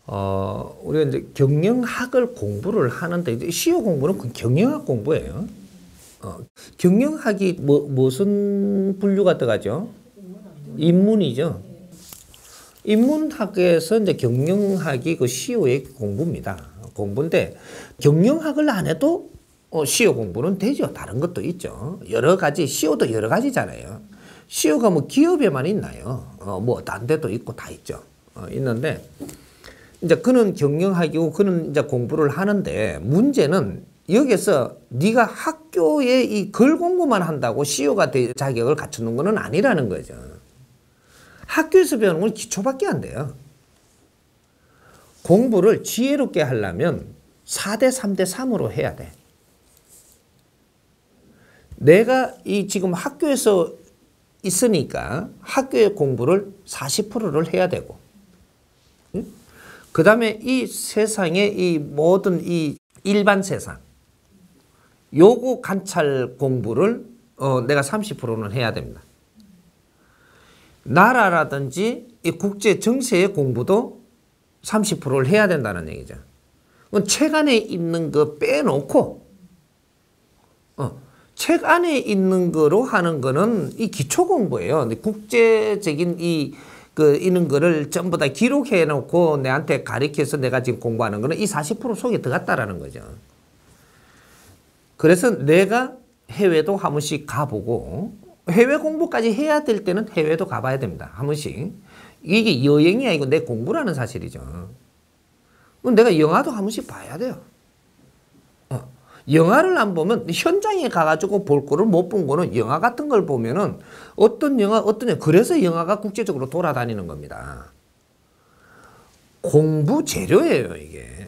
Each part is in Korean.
우리가 이제 경영학을 공부를 하는데, 이제 시효 공부는 그 경영학 공부예요. 경영학이 무슨 분류가 들어가죠? 인문이죠. 인문학에서 이제 경영학이 그 시효의 공부입니다. 공부인데, 경영학을 안 해도 시효 공부는 되죠. 다른 것도 있죠. 여러 가지, 시효도 여러 가지잖아요. 시효가 뭐 기업에만 있나요? 뭐 딴 데도 있고 다 있죠. 있는데, 이제 그는 경영학이고 그는 이제 공부를 하는데, 문제는 여기서 네가 학교에 이 글 공부만 한다고 시효가 될 자격을 갖추는 거는 아니라는 거죠. 학교에서 배우는 건 기초밖에 안 돼요. 공부를 지혜롭게 하려면 4대 3대 3으로 해야 돼. 내가 이 지금 학교에서 있으니까 학교의 공부를 40%를 해야 되고, 그 다음에 이 세상의 이 모든 이 일반 세상, 요거 관찰 공부를 내가 30%는 해야 됩니다. 나라라든지 이 국제 정세의 공부도 30%를 해야 된다는 얘기죠. 책 안에 있는 거 빼놓고, 책 안에 있는 거로 하는 거는 이 기초 공부예요. 국제적인 이런 거를 전부 다 기록해 놓고 내한테 가르쳐서 내가 지금 공부하는 거는 이 40% 속에 들어갔다라는 거죠. 그래서 내가 해외도 한 번씩 가보고, 해외 공부까지 해야 될 때는 해외도 가봐야 됩니다. 한 번씩. 이게 여행이 아니고 내 공부라는 사실이죠. 내가 영화도 한 번씩 봐야 돼요. 영화를 안 보면, 현장에 가가지고 볼 거를 못 본 거는 영화 같은 걸 보면은 어떤 영화, 그래서 영화가 국제적으로 돌아다니는 겁니다. 공부 재료예요, 이게.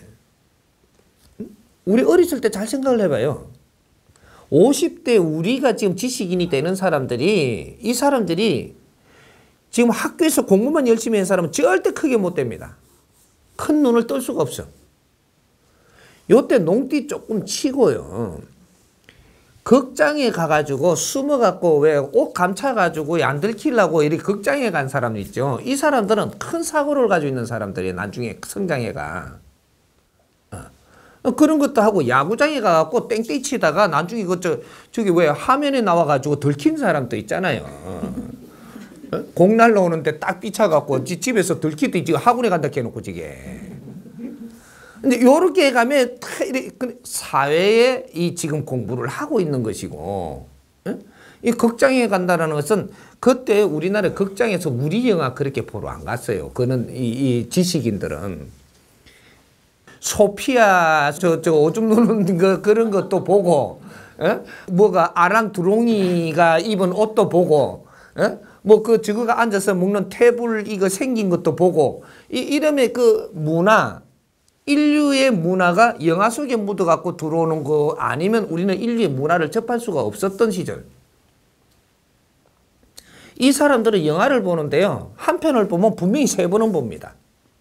우리 어렸을 때 잘 생각을 해봐요. 50대 우리가 지금 지식인이 되는 사람들이, 이 사람들이 지금 학교에서 공부만 열심히 한 사람은 절대 크게 못 됩니다. 큰 눈을 뜰 수가 없어. 요때 농띠 조금 치고요. 극장에 가가지고 숨어갖고 왜 옷 감춰가지고 안 들키려고 이렇게 극장에 간 사람 있죠. 이 사람들은 큰 사고를 가지고 있는 사람들이 나중에 성장해가. 그런 것도 하고 야구장에 가갖고 땡땡 치다가 나중에 저기 왜 화면에 나와가지고 들킨 사람도 있잖아요. 공 날라오는데 딱 삐쳐갖고 집에서 들키도 지금 학원에 간다 해놓고 지게. 근데 요렇게 가면 사회에 이 지금 공부를 하고 있는 것이고, 이 극장에 간다라는 것은 그때 우리나라 극장에서 우리 영화 그렇게 보러 안 갔어요. 그는 이 지식인들은. 소피아 저 오줌 누는 거 그런 것도 보고, 뭐가 아랑두롱이가 입은 옷도 보고, 뭐 저거가 앉아서 먹는 테이블 이거 생긴 것도 보고, 이름의 그 문화, 인류의 문화가 영화 속에 묻어갖고 들어오는 거 아니면 우리는 인류의 문화를 접할 수가 없었던 시절. 이 사람들은 영화를 보는데요, 한 편을 보면 분명히 3번은 봅니다.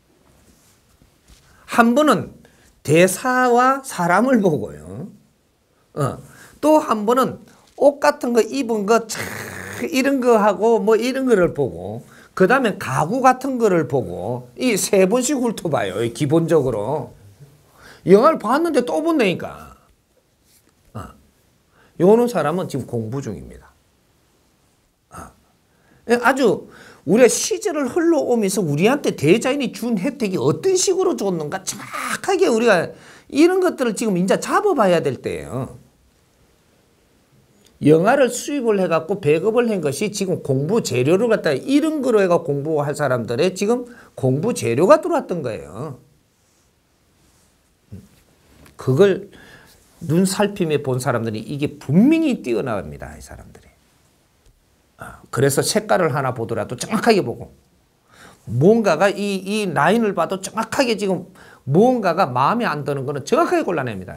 한 번은 대사와 사람을 보고요. 또 한 번은 옷 같은 거 입은 거 이런 거 하고 뭐 이런 거를 보고, 그 다음에 가구 같은 거를 보고, 이 3번씩 훑어봐요. 기본적으로. 영화를 봤는데 또 본다니까. 요런 사람은 지금 공부 중입니다. 아주 우리가 시절을 흘러오면서 우리한테 대자연이 준 혜택이 어떤 식으로 줬는가 정확하게 우리가 이런 것들을 지금 이제 잡아봐야 될 때예요. 영화를 수입을 해갖고 배급을 한 것이 지금 공부 재료를 갖다가 이런 거로 해가 공부할 사람들의 지금 공부 재료가 들어왔던 거예요. 그걸 눈살핌에 본 사람들이 이게 분명히 뛰어나옵니다. 이 사람들이. 그래서 색깔을 하나 보더라도 정확하게 보고, 뭔가가 이 라인을 봐도 정확하게 지금 뭔가가 마음에 안 드는 거는 정확하게 골라냅니다.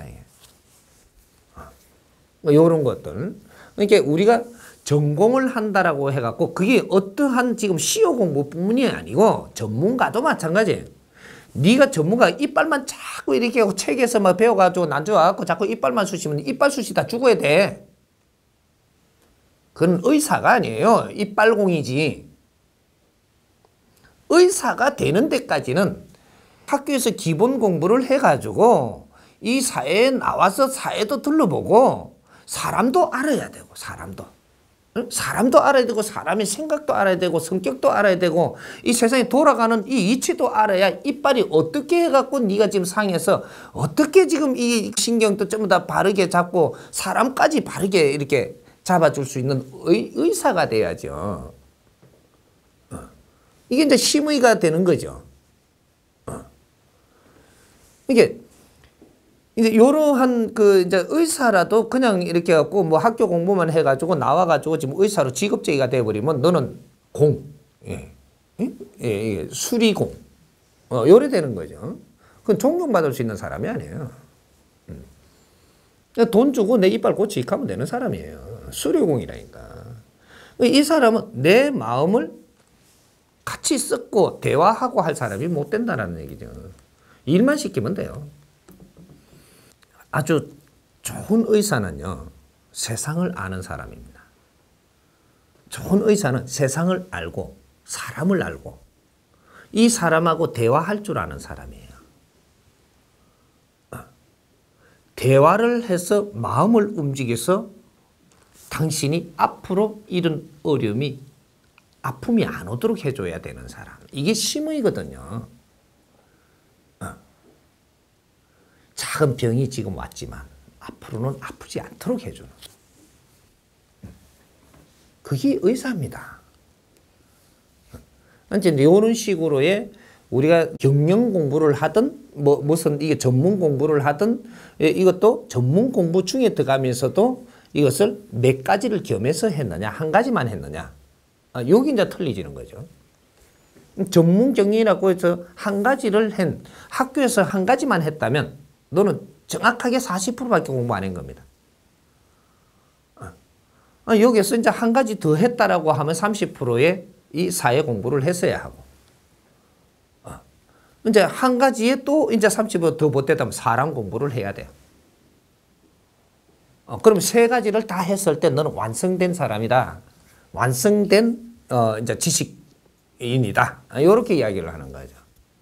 이런 것들. 그러니까 우리가 전공을 한다라고 해갖고 그게 어떠한 지금 시효 공부뿐만이 아니고 전문가도 마찬가지예요. 네가 전문가 이빨만 자꾸 이렇게 하고 책에서 막 배워가지고 난줘갖고 자꾸 이빨만 쑤시면 이빨 쑤시 다 죽어야 돼. 그건 의사가 아니에요. 이빨공이지. 의사가 되는 데까지는 학교에서 기본 공부를 해가지고 이 사회에 나와서 사회도 둘러보고 사람도 알아야 되고 사람도 알아야 되고 사람의 생각도 알아야 되고 성격도 알아야 되고 이 세상에 돌아가는 이 이치도 알아야 이빨이 어떻게 해갖고 네가 지금 상해서 어떻게 지금 이 신경도 전부 다 바르게 잡고 사람까지 바르게 이렇게 잡아줄 수 있는 의사가 돼야죠. 이게 이제 심의가 되는 거죠. 이게 이제 이러한 이제 의사라도 그냥 이렇게 갖고 뭐 학교 공부만 해가지고 나와가지고 지금 의사로 직업제의가 돼버리면 너는 수리공, 요래 되는 거죠. 그건 존경받을 수 있는 사람이 아니에요. 돈 주고 내 이빨 고치기 하면 되는 사람이에요. 수리공이라니까. 이 사람은 내 마음을 같이 섞고 대화하고 할 사람이 못 된다는 얘기죠. 일만 시키면 돼요. 아주 좋은 의사는요, 세상을 아는 사람입니다. 좋은 의사는 세상을 알고 사람을 알고 이 사람하고 대화할 줄 아는 사람이에요. 대화를 해서 마음을 움직여서 당신이 앞으로 이런 어려움이 아픔이 안 오도록 해줘야 되는 사람. 이게 심의거든요. 작은 병이 지금 왔지만 앞으로는 아프지 않도록 해주는. 그게 의사입니다. 이제 이런 식으로의 우리가 경영 공부를 하든 무슨 이게 전문 공부를 하든 이것도 전문 공부 중에 들어가면서도 이것을 몇 가지를 겸해서 했느냐 한 가지만 했느냐 여기 이제 틀리지는 거죠. 전문 경영이라고 해서 한 가지를 학교에서 한 가지만 했다면 너는 정확하게 40%밖에 공부 안 한 겁니다. 여기서 이제 한 가지 더 했다라고 하면 30%의 이 사회 공부를 했어야 하고, 이제 한 가지에 또 이제 30% 더 못했다면 사람 공부를 해야 돼요. 그럼 세 가지를 다 했을 때 너는 완성된 사람이다. 완성된 이제 지식인이다. 이렇게 이야기를 하는 거죠.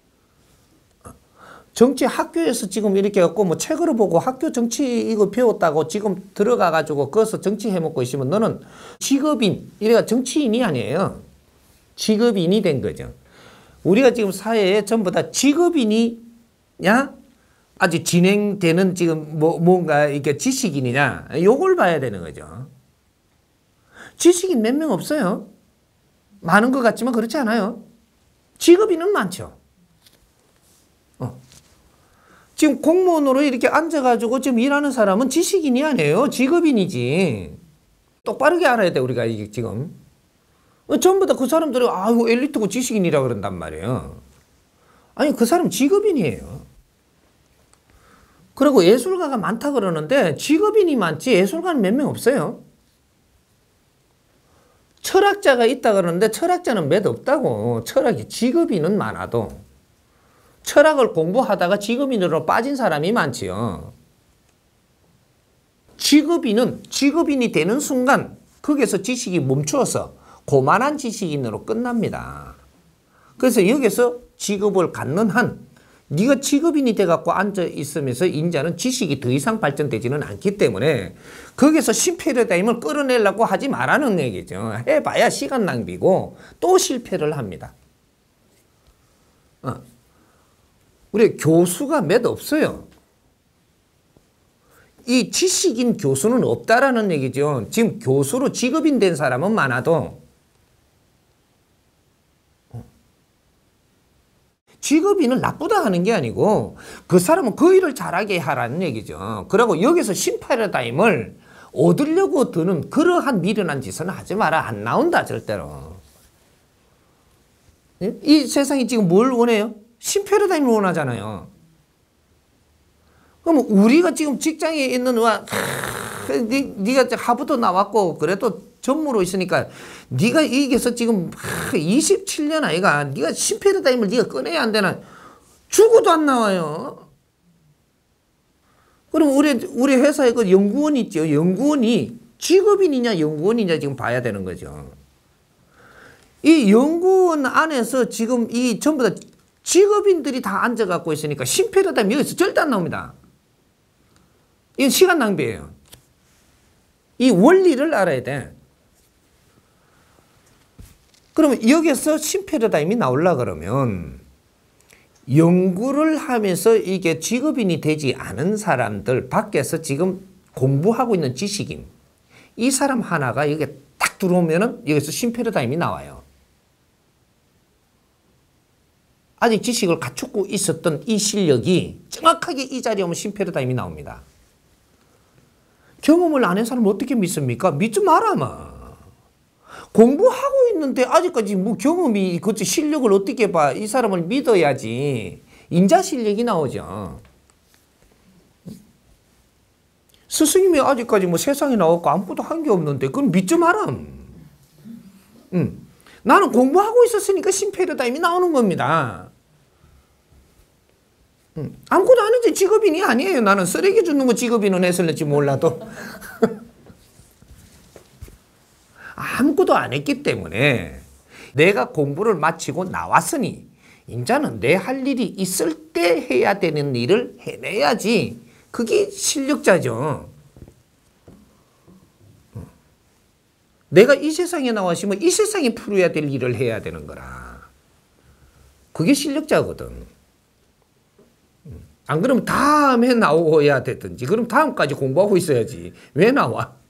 정치 학교에서 지금 이렇게 갖고 뭐 책으로 보고 학교 정치 이거 배웠다고 지금 들어가가지고 거기서 정치 해먹고 있으면 너는 직업인, 이래가 정치인이 아니에요. 직업인이 된 거죠. 우리가 지금 사회에 전부 다 직업인이냐? 아직 진행되는 지금 뭔가 이게 지식인이냐? 요걸 봐야 되는 거죠. 지식인 몇 명 없어요. 많은 것 같지만 그렇지 않아요. 직업인은 많죠. 지금 공무원으로 이렇게 앉아가지고 지금 일하는 사람은 지식인이 아니에요. 직업인이지. 똑바르게 알아야 돼, 우리가 이게 지금. 전부 다 그 사람들이, 아이고, 엘리트고 지식인이라 그런단 말이에요. 아니, 그 사람 직업인이에요. 그리고 예술가가 많다 그러는데 직업인이 많지 예술가는 몇 명 없어요. 철학자가 있다 그러는데 철학자는 몇 없다고. 철학이 직업인은 많아도. 철학을 공부하다가 직업인으로 빠진 사람이 많지요. 직업인이 되는 순간 거기서 지식이 멈추어서 고만한 지식인으로 끝납니다. 그래서 여기서 직업을 갖는 한 네가 직업인이 돼갖고 앉아 있으면서 인자는 지식이 더 이상 발전되지는 않기 때문에 거기서 신패러다임을 끌어내려고 하지 말라는 얘기죠. 해봐야 시간 낭비고 또 실패를 합니다. 우리 교수가 몇 없어요. 이 지식인 교수는 없다라는 얘기죠. 지금 교수로 직업인 된 사람은 많아도 직업인은 나쁘다 하는 게 아니고 그 사람은 그 일을 잘하게 하라는 얘기죠. 그리고 여기서 신패러다임을 얻으려고 드는 그러한 미련한 짓은 하지 마라. 안 나온다 절대로. 이 세상이 지금 뭘 원해요? 신패러다임을 원하잖아요. 그럼 우리가 지금 직장에 있는 네가 하버드 나왔고 그래도 전무로 있으니까 네가 이게서 지금 27년 아이가 네가 신패러다임을 네가 꺼내야 안 되나? 죽어도 안 나와요. 그럼 우리 회사에 그 연구원 있죠. 연구원이 직업인이냐 연구원이냐 지금 봐야 되는 거죠. 이 연구원 안에서 지금 이 전부 다 직업인들이 다 앉아갖고 있으니까 신패러다임 여기서 절대 안 나옵니다. 이건 시간 낭비예요. 이 원리를 알아야 돼. 그러면 여기서 신패러다임이 나오려 그러면 연구를 하면서 이게 직업인이 되지 않은 사람들 밖에서 지금 공부하고 있는 지식인 이 사람 하나가 여기에 딱 들어오면은 여기서 신패러다임이 나와요. 아직 지식을 갖추고 있었던 이 실력이 정확하게 이 자리에 오면 신패러다임이 나옵니다. 경험을 안 한 사람을 어떻게 믿습니까? 믿지 마라, 마. 공부하고 있는데 아직까지 뭐 경험이, 그치, 실력을 어떻게 봐. 이 사람을 믿어야지. 인자 실력이 나오죠. 스승님이 아직까지 뭐 세상에 나왔고 아무것도 한 게 없는데 그건 믿지 마라. 나는 공부하고 있었으니까 신패러다임이 나오는 겁니다. 아무것도 안 했지. 직업인이 아니에요. 나는 쓰레기 줍는 거 직업인은 했을지 몰라도. 아무것도 안 했기 때문에 내가 공부를 마치고 나왔으니 이제는 내 할 일이 있을 때 해야 되는 일을 해내야지. 그게 실력자죠. 내가 이 세상에 나왔으면 이 세상에 풀어야 될 일을 해야 되는 거라. 그게 실력자거든. 안 그러면 다음에 나오어야 되든지, 그럼 다음까지 공부하고 있어야지. 왜 나와?